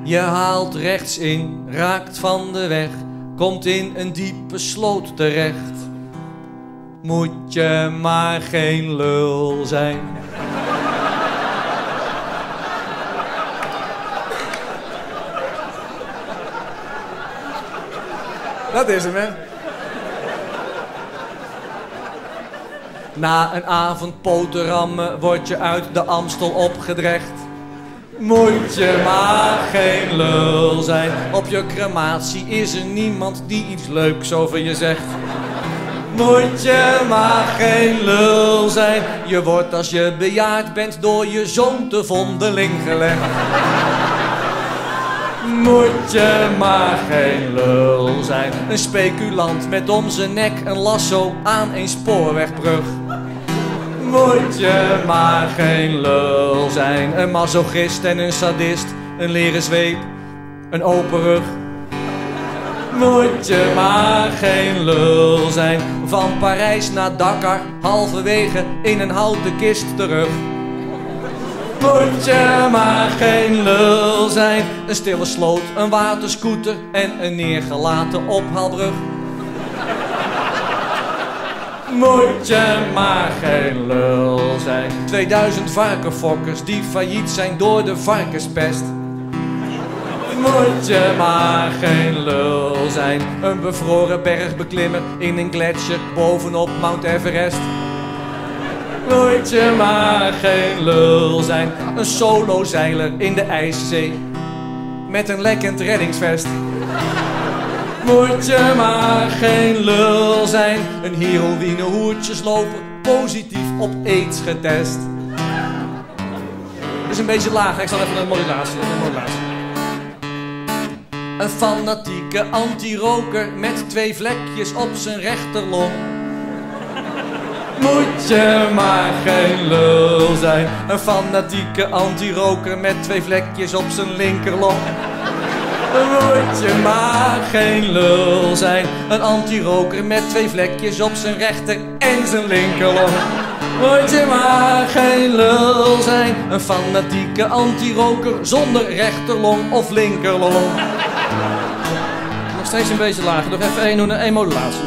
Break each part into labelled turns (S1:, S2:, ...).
S1: Je haalt rechts in, raakt van de weg, komt in een diepe sloot terecht. Moet je maar geen lul zijn. Dat is hem, hè? Na een avond poterammen word je uit de Amstel opgedrecht. Moet je maar geen lul zijn. Op je crematie is er niemand die iets leuks over je zegt. Moet je maar geen lul zijn. Je wordt als je bejaard bent door je zoon te vondeling gelegd. Moet je maar geen lul zijn. Een speculant met om zijn nek een lasso aan een spoorwegbrug. Moet je maar geen lul zijn. Een masochist en een sadist, een leren zweep, een open rug. Moet je maar geen lul zijn. Van Parijs naar Dakar, halverwege in een houten kist terug. Moet je maar geen lul zijn. Een stille sloot, een waterscooter en een neergelaten ophaalbrug. Moet je maar geen lul zijn. 2000 varkenfokkers die failliet zijn door de varkenspest. Moet je maar geen lul zijn. Een bevroren bergbeklimmer in een gletsjer bovenop Mount Everest. Moet je maar geen lul zijn. Een solozeiler in de IJszee met een lekkend reddingsvest. Moet je maar geen lul zijn. Een heroïne hoertjesloper, positief op aids getest. Het is een beetje laag, ik zal even een modulatie. Een fanatieke anti-roker met 2 vlekjes op zijn rechterlong. Moet je maar geen lul zijn. Een fanatieke anti-roker met 2 vlekjes op zijn linkerlong. Moet je maar geen lul zijn. Een anti-roker met 2 vlekjes op zijn rechter en zijn linkerlong. Moet je maar geen lul zijn. Een fanatieke anti-roker zonder rechterlong of linkerlong. Nog steeds een beetje lager. Nog even één modulatie.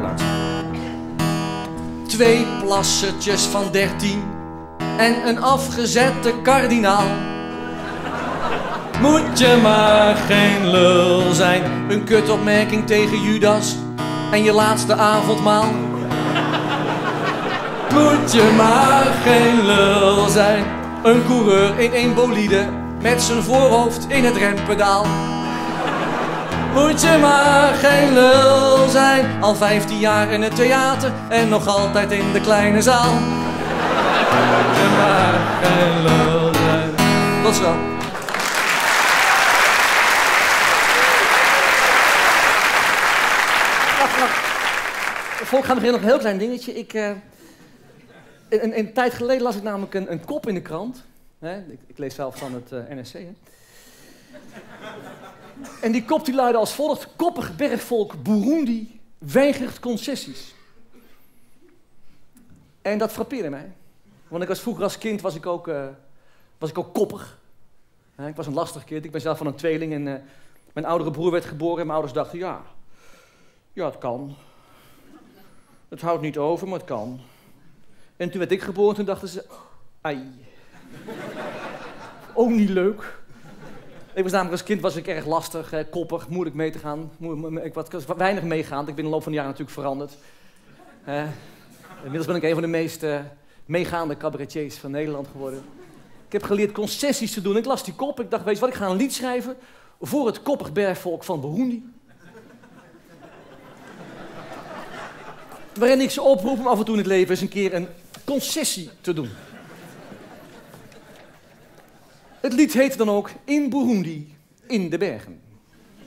S1: 2 plassertjes van 13 en een afgezette kardinaal. Moet je maar geen lul zijn. Een kutopmerking tegen Judas en je laatste avondmaal. Moet je maar geen lul zijn. Een coureur in een bolide met zijn voorhoofd in het rempedaal. Moet je maar geen lul zijn. Al 15 jaar in het theater en nog altijd in de kleine zaal. Moet je maar geen lul zijn. Tot zo.
S2: Volk gaat nog een heel klein dingetje. Een tijd geleden las ik namelijk een kop in de krant. Ik lees zelf van het NRC. Hè. En die kop die luidde als volgt: koppig bergvolk Burundi weigert concessies. En dat frappeerde mij. Want ik was vroeger als kind was ik ook koppig. Ik was een lastig kind. Ik ben zelf van een tweeling en mijn oudere broer werd geboren en mijn ouders dachten, ja, het kan. Het houdt niet over, maar het kan. En toen werd ik geboren en toen dachten ze, ai. Ook niet leuk. Ik was namelijk als kind was ik erg lastig, koppig, moeilijk mee te gaan. Ik was weinig meegaand. Ik ben in de loop van de jaren natuurlijk veranderd. Inmiddels ben ik een van de meest meegaande cabaretiers van Nederland geworden. Ik heb geleerd concessies te doen. Ik las die kop. Ik dacht, weet je wat, ik ga een lied schrijven voor het koppig bergvolk van Burundi. Waarin ik ze oproep om af en toe in het leven eens een keer een concessie te doen. Het lied heet dan ook In Burundi, in de bergen.